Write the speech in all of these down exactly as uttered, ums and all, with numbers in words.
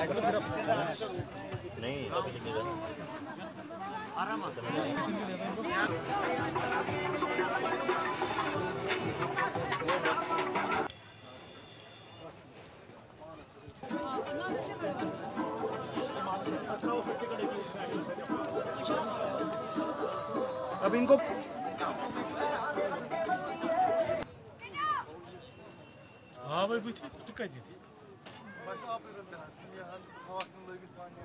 नहीं अब इनको हाँ भाई बुझ टिका जी बस आप ये हम खवासन लगित पानी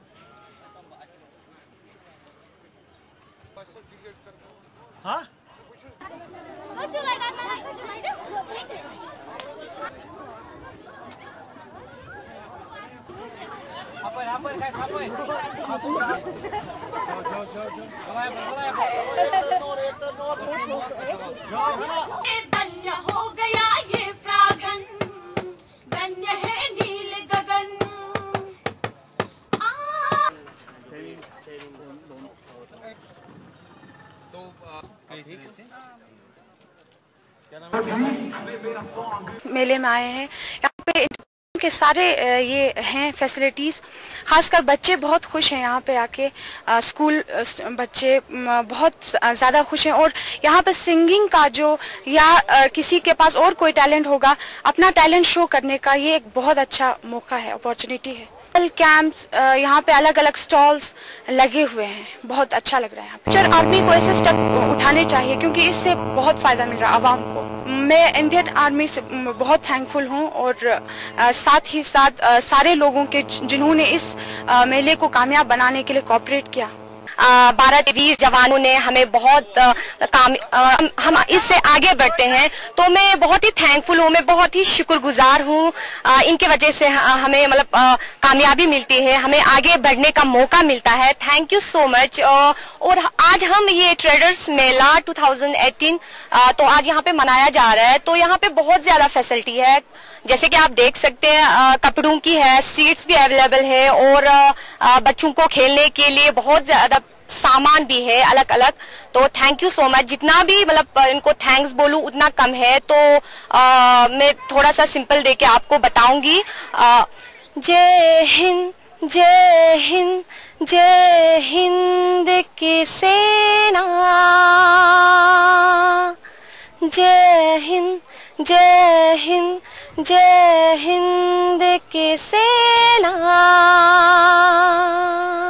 बस टिकट कर हां अपन अपन काय खापोय जाओ जाओ जाओ धन्य हो गया ये प्रागन, धन्य है नील गगन। मेले में आए हैं, यहाँ पे के सारे ये हैं फैसिलिटीज़। खासकर बच्चे बहुत खुश हैं यहाँ पे आके, आ, स्कूल बच्चे बहुत ज़्यादा खुश हैं। और यहाँ पे सिंगिंग का जो या आ, किसी के पास और कोई टैलेंट होगा, अपना टैलेंट शो करने का ये एक बहुत अच्छा मौका है, अपॉर्चुनिटी है। कैंप्स, यहाँ पे अलग अलग स्टॉल्स लगे हुए हैं, बहुत अच्छा लग रहा है यहाँ पे। चर आर्मी को ऐसे स्टेप उठाने चाहिए क्योंकि इससे बहुत फ़ायदा मिल रहा है आवाम को। मैं इंडियन आर्मी से बहुत थैंकफुल हूँ और आ, साथ ही साथ आ, सारे लोगों के जिन्होंने इस आ, मेले को कामयाब बनाने के लिए कोऑपरेट किया। भारत के वीर जवानों ने हमें बहुत आ, काम आ, हम इससे आगे बढ़ते हैं, तो मैं बहुत ही थैंकफुल हूँ, मैं बहुत ही शुक्रगुजार हूँ। इनके वजह से हमें मतलब कामयाबी मिलती है, हमें आगे बढ़ने का मौका मिलता है। Thank you so much. और आज हम ये ट्रेडर्स मेला दो हज़ार अठारह तो आज यहाँ पे मनाया जा रहा है, तो यहाँ पे बहुत ज्यादा फैसिलिटी है। जैसे कि आप देख सकते हैं, कपड़ों की है, सीट्स भी अवेलेबल है और बच्चों को खेलने के लिए बहुत ज्यादा सामान भी है अलग अलग। तो थैंक यू सो मच। जितना भी मतलब इनको थैंक्स बोलूं उतना कम है, तो आ, मैं थोड़ा सा सिंपल देके आपको बताऊंगी। जय हिंद जय हिंद जय हिंद की सेना, जय हिंद जय हिंद जय हिंद की सेना।